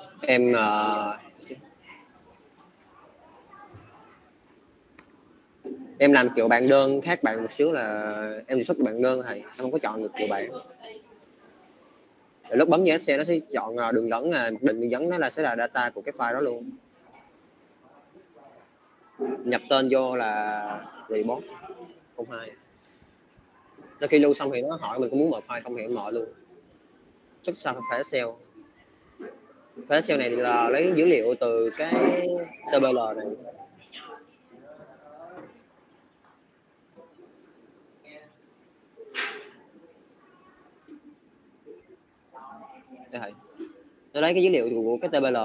Em em làm kiểu bạn đơn khác bạn một xíu là em đề xuất bạn đơn thầy, em không có chọn được kiểu bạn. Rồi lúc bấm VSC nó sẽ chọn đường dẫn, mặc định đường dẫn nó là sẽ là data của cái file đó luôn. Nhập tên vô là report 02. Sau khi lưu xong thì nó hỏi mình có muốn mở file không thì em mở luôn. Xuất sao phải Excel. File Excel này là lấy dữ liệu từ cái TBL này. Đây thầy. Nó lấy cái dữ liệu của cái TBL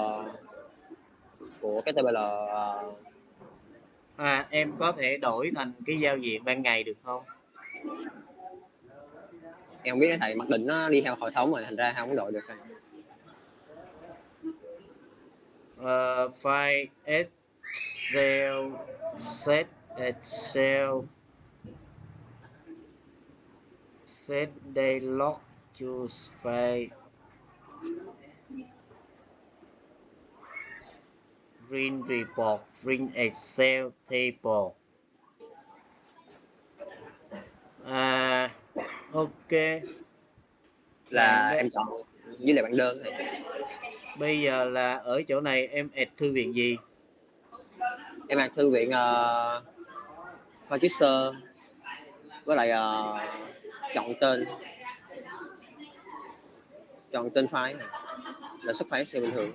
em có thể đổi thành cái giao diện ban ngày được không? Em không biết thầy, mặc định nó đi theo hệ thống rồi thành ra không có đổi được. File Excel set Excel set dialog choose file print report print Excel table. Ok. Là em chọn với lại bạn đơn này. Bây giờ là ở chỗ này em add thư viện gì? Em làm thư viện Register với lại chọn tên file này là xuất file Excel bình thường.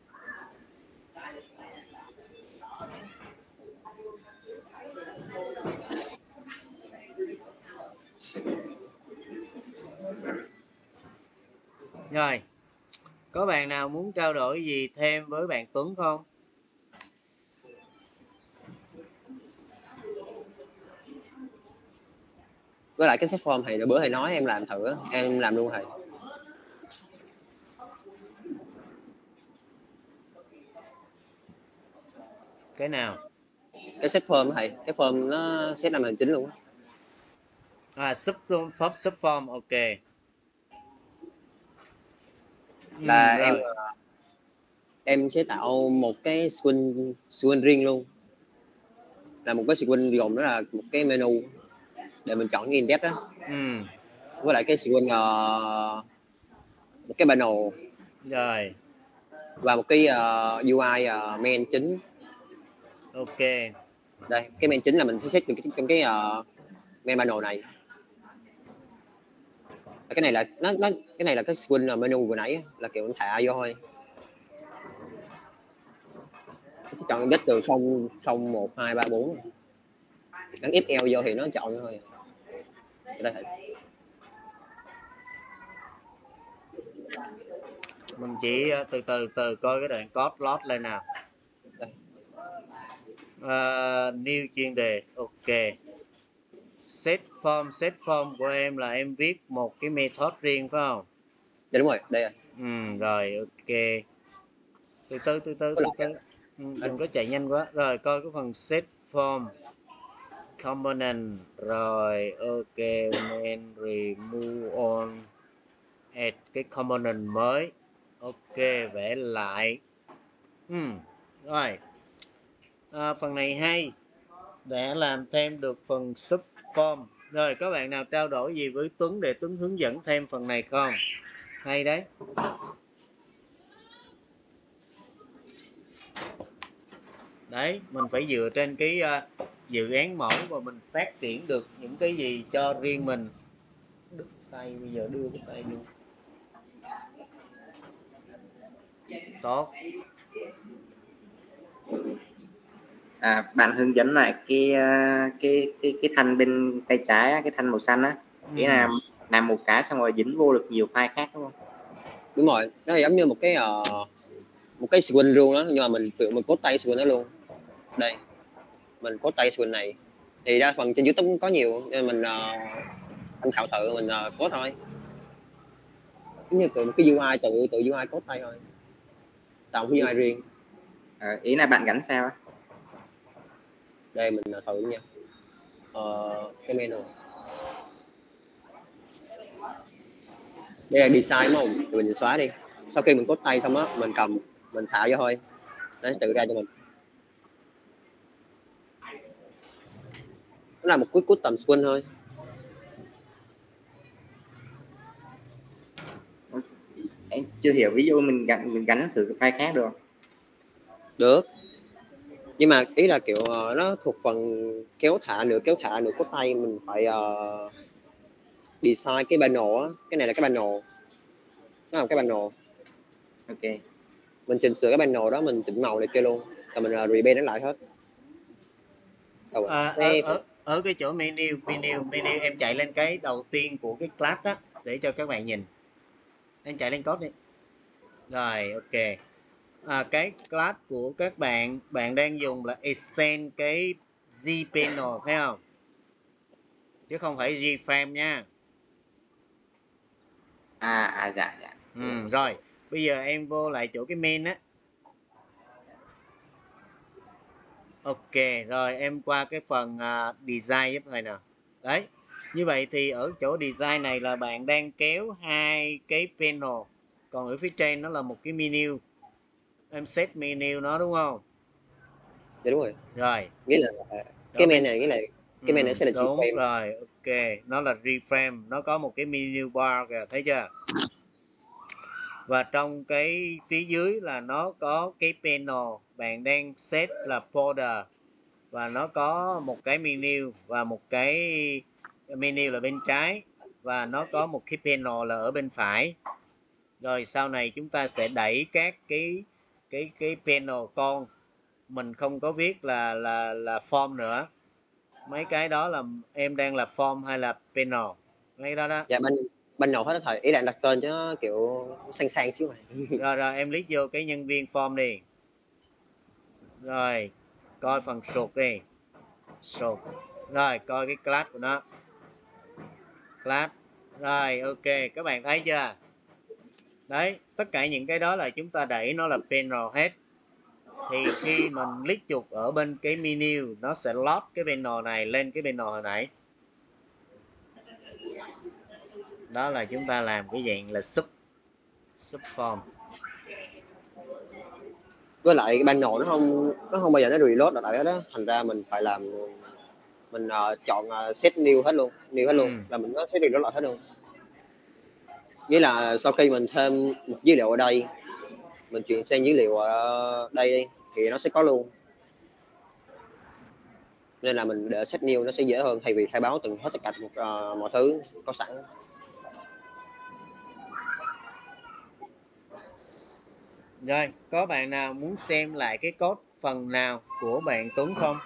Rồi, có bạn nào muốn trao đổi gì thêm với bạn Tuấn không? Với lại cái set form thầy bữa thầy nói em làm thử, em làm luôn thầy. Cái nào? Cái set form thầy, cái form nó set năm hành chính luôn á. Subform, ok. Là Rồi. em sẽ tạo một cái screen riêng luôn, là một cái screen gồm đó là một cái menu để mình chọn cái index đó. Với lại cái screen một cái panel Rồi. và một cái UI main chính. Ok. Đây, cái main chính là mình sẽ set trong cái main panel này. Cái này là cái này là cái screen menu vừa nãy là kiểu thả vô thôi. Chọn index từ 0 0 1 2 3 4. Gắn FL vô thì nó chọn thôi. Đây. Mình chỉ từ coi cái đoạn code load lên nào. New chuyên đề, ok. Set form của em là em viết một cái method riêng phải không? Dạ đúng rồi, đây rồi. Rồi, ok. Từ từ. Đừng có chạy nhanh quá. Rồi, coi cái phần set form component. Rồi, ok. Main remove on add cái component mới. Ok, vẽ lại. Rồi. Phần này hay. Đã làm thêm được phần subform. Rồi, có bạn nào trao đổi gì với Tuấn để Tuấn hướng dẫn thêm phần này không? Hay đấy. Đấy, mình phải dựa trên cái dự án mẫu và mình phát triển được những cái gì cho riêng mình. Đứt tay, bây giờ đưa cái tay luôn. Tốt. Bạn hướng dẫn lại cái thanh bên tay trái, cái thanh màu xanh á, nghĩa là làm một cái xong rồi dính vô được nhiều file khác đúng không? Đúng rồi, nó giống như một cái screen luôn đó, nhưng mà mình tự mình code tay screen đó luôn. Đây, mình code tay screen này thì đa phần trên YouTube cũng có nhiều, nên mình tham khảo thử mình code thôi, giống như một cái UI tự UI code tay thôi, tạo một cái UI riêng. Ý là bạn gắn sao? Đây mình thử nha. Cái menu đây là design đúng không, thì mình xóa đi. sau khi mình cốt tay xong á, mình cầm mình thả vô thôi, nó sẽ tự ra cho mình. Nó là một cú custom swing thôi. Em chưa hiểu, ví dụ mình gắn thử cái file khác được không? Được, nhưng mà ý là kiểu nó thuộc phần kéo thả nửa cốt tay, mình phải design cái panel á, cái này là cái panel, nó là cái panel. Ok. Mình chỉnh sửa cái panel đó, mình chỉnh màu này kia luôn, rồi mình repaint nó lại hết. Ở cái chỗ menu em chạy lên cái đầu tiên của cái class đó để cho các bạn nhìn. Em chạy lên code đi. Rồi, ok. Cái class của các bạn đang dùng là extend cái gpanel phải không? Chứ không phải gframe nha. Dạ. Rồi, bây giờ em vô lại chỗ cái main á. Ok, rồi em qua cái phần design giúp thầy nào. Đấy, như vậy thì ở chỗ design này là bạn đang kéo hai cái panel, còn ở phía trên nó là một cái menu. Em set menu nó đúng không? Dạ đúng rồi. Rồi. Nghĩa là cái main này, nghĩa là cái main này sẽ là đúng G-frame. rồi, ok, nó là reframe, nó có một cái menu bar kìa, thấy chưa? Và trong cái phía dưới là nó có cái panel bạn đang set là border, và nó có một cái menu và một cái menu là bên trái, và nó có một cái panel là ở bên phải. Rồi sau này chúng ta sẽ đẩy các cái panel con, mình không có viết là form nữa. Mấy cái đó là em đang là form hay là panel, mấy đó đó. Dạ panel hết thầy, ý là đặt tên cho nó kiểu sang xíu này. Rồi em click vô cái nhân viên form đi. Rồi coi phần sụt đi, sụt. Rồi coi cái class của nó, class. Rồi ok, các bạn thấy chưa? Đấy, tất cả những cái đó là chúng ta đẩy nó là panel hết. Thì khi mình click chuột ở bên cái menu, nó sẽ load cái panel này lên cái panel hồi nãy. Đó là chúng ta làm cái dạng là sub form. Với lại cái panel nó không bao giờ nó reload lại hết đó, thành ra mình phải làm, mình chọn set new hết luôn là mình nó sẽ reload lại hết luôn. Nghĩa là sau khi mình thêm một dữ liệu ở đây, mình chuyển sang dữ liệu ở đây đi thì nó sẽ có luôn, nên là mình để set new nó sẽ dễ hơn thay vì khai báo từng hết tất cả mọi thứ có sẵn. Rồi, có bạn nào muốn xem lại cái code phần nào của bạn Tuấn không?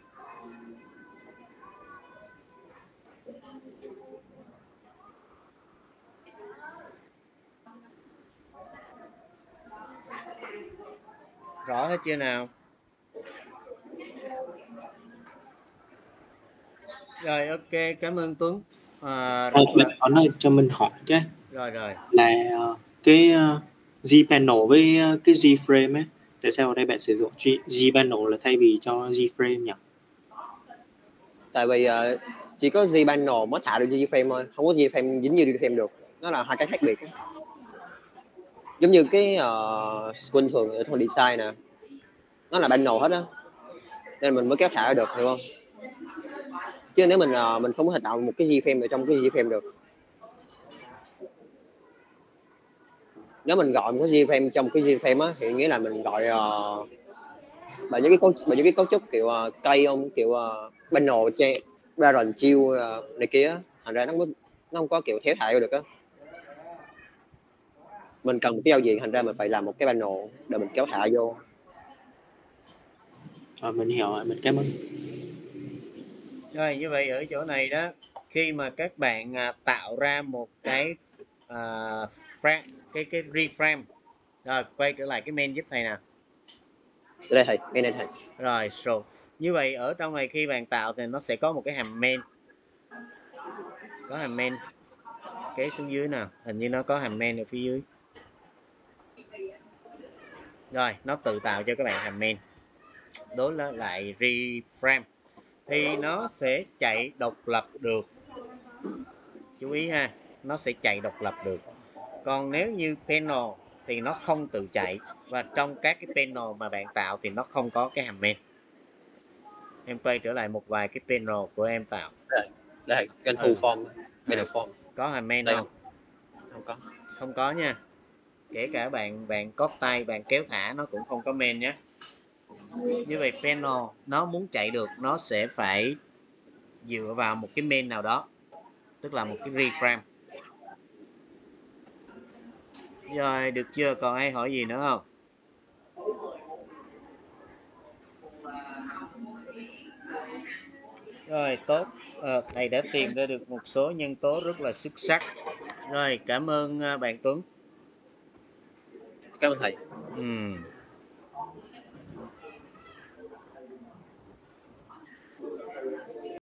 Rõ hết chưa nào? Rồi ok, cảm ơn Tuấn. Bạn có nói cho mình hỏi chứ. Rồi. Là cái G-panel với cái G-frame ấy, tại sao ở đây bạn sử dụng G-panel là thay vì cho G-frame nhỉ? Tại vì chỉ có G-panel mới thả được G-frame thôi, không có G-frame dính như G-frame được, nó là hai cái khác biệt. Giống như cái screen thường ở trong design nè, nó là panel hết á, nên mình mới kéo thả được, hiểu không? Chứ nếu mình không có thể tạo một cái G-frame ở trong cái G-frame được. Nếu mình gọi một cái G-frame trong cái G-frame á thì nghĩa là mình gọi bởi những cái cấu trúc kiểu cây không, kiểu panel che parent chill này kia, thành ra nó không có kiểu khéo thả vô được á. Mình cần một cái giao diện, thành ra mình phải làm một cái panel để mình kéo thả vô. Mình hiểu rồi, mình cảm ơn. Rồi như vậy ở chỗ này đó, khi mà các bạn tạo ra một cái frame, cái reframe. Rồi quay trở lại cái main giúp thầy nào. Đây thầy, ngay đây thầy. Rồi, so như vậy ở trong này khi bạn tạo thì nó sẽ có một cái hàm main. Có hàm main kế xuống dưới nào, hình như nó có hàm main ở phía dưới. Rồi, nó tự tạo cho các bạn hàm main. Đối lại reframe thì nó sẽ chạy độc lập được. Chú ý ha, nó sẽ chạy độc lập được. Còn nếu như panel thì nó không tự chạy, và trong các cái panel mà bạn tạo thì nó không có cái hàm main. Em quay trở lại một vài cái panel của em tạo. Đây kênh thu form, banner form. Có hàm main Đây không? không có. Không có nha. Kể cả bạn cóp tay, bạn kéo thả nó cũng không có main nhé. Như vậy panel nó muốn chạy được, nó sẽ phải dựa vào một cái main nào đó, tức là một cái reframe. Rồi, được chưa? Còn ai hỏi gì nữa không? Rồi, tốt. Thầy đã tìm ra được một số nhân tố rất là xuất sắc. Rồi, cảm ơn bạn Tuấn. Cảm ơn thầy.